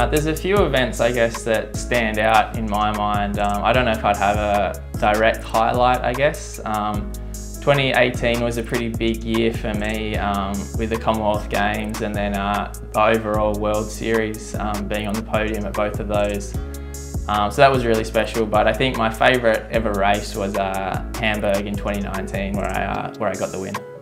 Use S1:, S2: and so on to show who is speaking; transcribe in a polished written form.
S1: There's a few events, I guess, that stand out in my mind. I don't know if I'd have a direct highlight, I guess. 2018 was a pretty big year for me with the Commonwealth Games and then the overall World Series, being on the podium at both of those. So that was really special, but I think my favourite ever race was Hamburg in 2019 where I got the win.